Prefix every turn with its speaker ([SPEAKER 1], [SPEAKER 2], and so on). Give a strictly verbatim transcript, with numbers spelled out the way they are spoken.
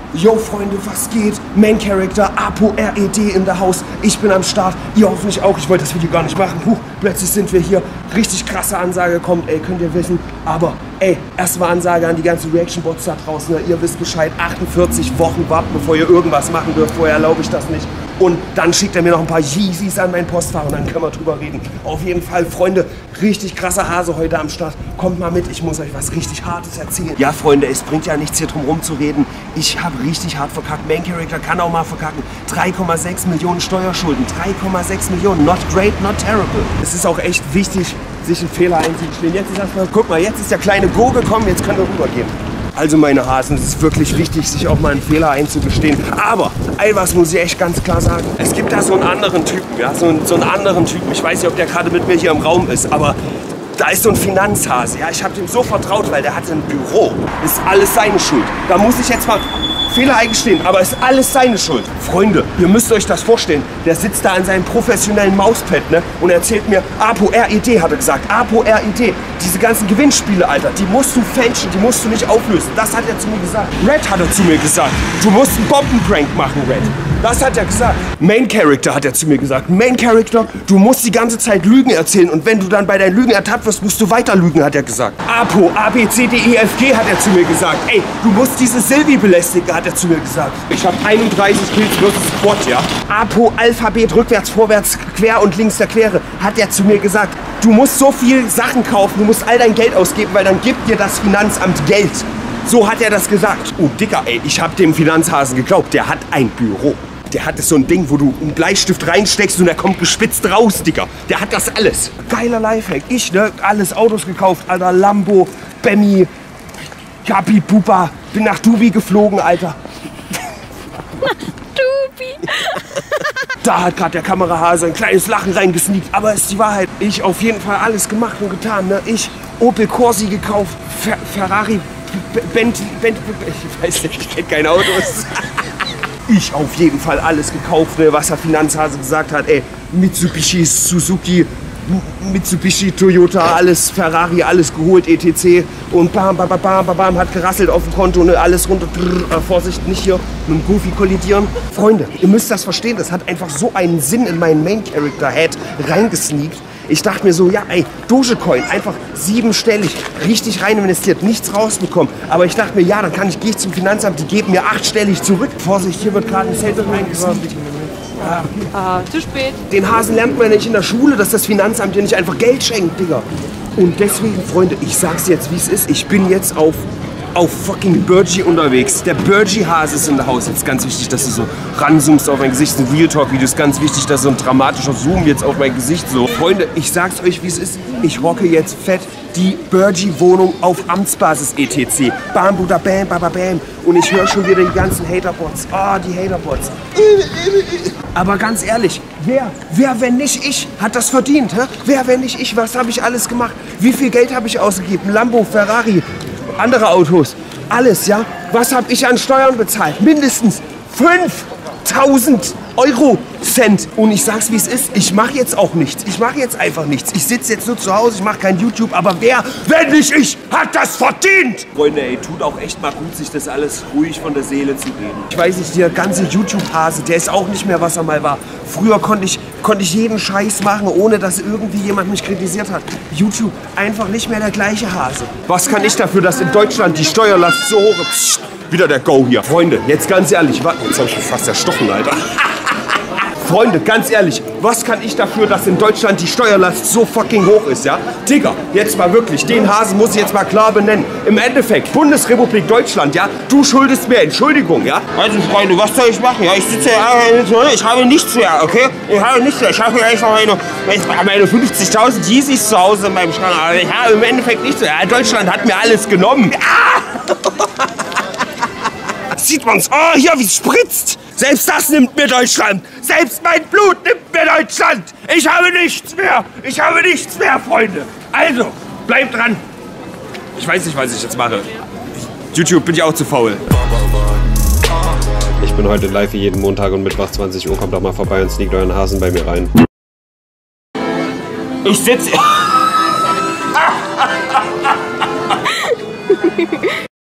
[SPEAKER 1] Yo Freunde, was geht? Main Character, Apo R E D in der Haus. Ich bin am Start, ihr hoffentlich auch. Ich wollte das Video gar nicht machen. Huch, plötzlich sind wir hier. Richtig krasse Ansage kommt, ey, könnt ihr wissen. Aber, ey, erstmal Ansage an die ganzen Reaction-Bots da draußen. Ne? Ihr wisst Bescheid, achtundvierzig Wochen warten, bevor ihr irgendwas machen dürft. Vorher erlaube ich das nicht. Und dann schickt er mir noch ein paar Yeezys an mein Postfach und dann können wir drüber reden. Auf jeden Fall, Freunde, richtig krasser Hase heute am Start. Kommt mal mit, ich muss euch was richtig Hartes erzählen. Ja, Freunde, es bringt ja nichts hier drum rumzureden. Ich habe richtig hart verkackt. Main Character kann auch mal verkacken. drei Komma sechs Millionen Steuerschulden. drei Komma sechs Millionen. Not great, not terrible. Es ist auch echt wichtig, sich einen Fehler einzugestehen. Jetzt ist erstmal, guck mal, jetzt ist der kleine Go gekommen, jetzt können wir rübergehen. Also meine Hasen, es ist wirklich wichtig, sich auch mal einen Fehler einzugestehen. Aber, ey, was muss ich echt ganz klar sagen? Es gibt da so einen anderen Typen, ja, so einen, so einen anderen Typen. Ich weiß nicht, ob der gerade mit mir hier im Raum ist, aber da ist so ein Finanzhase. Ja, ich habe dem so vertraut, weil der hatte ein Büro. Ist alles seine Schuld. Da muss ich jetzt mal Fehler eingestehen, aber ist alles seine Schuld. Freunde, ihr müsst euch das vorstellen. Der sitzt da an seinem professionellen Mauspad, ne, und erzählt mir, Apo R E D hat er gesagt. Apo R E D. Diese ganzen Gewinnspiele, Alter, die musst du fälschen, die musst du nicht auflösen. Das hat er zu mir gesagt. Red hat er zu mir gesagt. Du musst einen Bombenprank machen, Red. Das hat er gesagt. Main Character hat er zu mir gesagt. Main Character, du musst die ganze Zeit Lügen erzählen und wenn du dann bei deinen Lügen ertappt wirst, musst du weiter lügen, hat er gesagt. Apo, A, B, C, D, E, F, G hat er zu mir gesagt. Ey, du musst diese Silvi belästigen, hat er zu mir gesagt. Ich habe einunddreißig Kills versus Squad, ja. Apo, Alphabet, rückwärts, vorwärts, quer und links der Quere, hat er zu mir gesagt. Du musst so viel Sachen kaufen, du musst all dein Geld ausgeben, weil dann gibt dir das Finanzamt Geld. So hat er das gesagt. Oh, Dicker, ey, ich habe dem Finanzhasen geglaubt, der hat ein Büro. Der hat so ein Ding, wo du einen Bleistift reinsteckst und der kommt gespitzt raus, Digga. Der hat das alles. Geiler Lifehack. Ich, ne, alles Autos gekauft, Alter. Lambo, Bemmi, Gabi, Pupa. Bin nach Dubi geflogen, Alter.
[SPEAKER 2] Dubi.
[SPEAKER 1] Da hat gerade der Kamerahase ein kleines Lachen reingesneakt. Aber es ist die Wahrheit. Ich auf jeden Fall alles gemacht und getan, ne. Ich Opel Corsi gekauft, Fer Ferrari, Bentley, Bentley, ich weiß nicht, ich kenne keine Autos. Ich auf jeden Fall alles gekauft, ne, was der Finanzhase gesagt hat. Ey, Mitsubishi, Suzuki, Mitsubishi, Toyota, alles, Ferrari, alles geholt, et cetera. Und bam, bam, bam, bam, bam, hat gerasselt auf dem Konto, ne, alles runter. Brrr, äh, Vorsicht, nicht hier mit dem Goofy kollidieren. Freunde, ihr müsst das verstehen, das hat einfach so einen Sinn in meinen Main-Character-Head reingesneakt. Ich dachte mir so, ja, ey, Dogecoin, einfach siebenstellig, richtig rein investiert, nichts rausbekommen. Aber ich dachte mir, ja, dann kann ich, gehe ich zum Finanzamt, die geben mir achtstellig zurück. Vorsicht, hier wird gerade ein Zettel reingesneakt. Ja.
[SPEAKER 2] Ah, zu spät.
[SPEAKER 1] Den Hasen lernt man ja nicht in der Schule, dass das Finanzamt dir nicht einfach Geld schenkt, Digga. Und deswegen, Freunde, ich sag's jetzt, wie es ist. Ich bin jetzt auf, auf fucking Burgie unterwegs. Der Burgie-Hase ist in der Haus. Jetzt ganz wichtig, dass du so ranzoomst auf mein Gesicht. Ein Real Talk-Video ist ganz wichtig, dass so ein dramatischer Zoom jetzt auf mein Gesicht so. Freunde, ich sag's euch, wie es ist. Ich rocke jetzt fett die Burgie-Wohnung auf Amtsbasis et cetera. Bam, buda, bam, bam, bam. Und ich höre schon wieder die ganzen Haterbots. Ah, oh, die Haterbots. Aber ganz ehrlich, wer, wer, wenn nicht ich, hat das verdient? Hä? Wer, wenn nicht ich? Was habe ich alles gemacht? Wie viel Geld habe ich ausgegeben? Lambo, Ferrari, andere Autos, alles, ja? Was habe ich an Steuern bezahlt? Mindestens fünftausend Euro Cent. Und ich sag's, wie es ist, ich mache jetzt auch nichts. Ich mache jetzt einfach nichts. Ich sitze jetzt nur zu Hause, ich mache kein YouTube. Aber wer, wenn nicht ich, hat das verdient? Freunde, ey, tut auch echt mal gut, sich das alles ruhig von der Seele zu reden. Ich weiß nicht, der ganze YouTube-Hase, der ist auch nicht mehr, was er mal war. Früher konnte ich, konnte ich jeden Scheiß machen, ohne dass irgendwie jemand mich kritisiert hat. YouTube, einfach nicht mehr der gleiche Hase. Was kann ich dafür, dass in Deutschland die Steuerlast so hoch ist? Psst, wieder der Go hier. Freunde, jetzt ganz ehrlich, warte, jetzt hab ich mich fast erstochen, Alter. Freunde, ganz ehrlich, was kann ich dafür, dass in Deutschland die Steuerlast so fucking hoch ist, ja? Digga, jetzt mal wirklich, den Hasen muss ich jetzt mal klar benennen. Im Endeffekt, Bundesrepublik Deutschland, ja? Du schuldest mir Entschuldigung, ja? Also Freunde, was soll ich machen, ja? Ich sitze ja, ich habe nichts mehr, okay? Ich habe nichts mehr, ich habe hier einfach meine, meine fünfzigtausend Yeezys zu Hause in meinem Schrank, aber ich habe im Endeffekt nichts mehr. Deutschland hat mir alles genommen. Ah! Sieht man's? Oh, hier, wie es spritzt. Selbst das nimmt mir Deutschland. Selbst mein Blut nimmt mir Deutschland. Ich habe nichts mehr. Ich habe nichts mehr, Freunde. Also, bleibt dran. Ich weiß nicht, was ich jetzt mache. YouTube bin ich auch zu faul.
[SPEAKER 3] Ich bin heute live wie jeden Montag und Mittwoch zwanzig Uhr. Kommt doch mal vorbei und sneakt euren Hasen bei mir rein.
[SPEAKER 1] Ich sitze...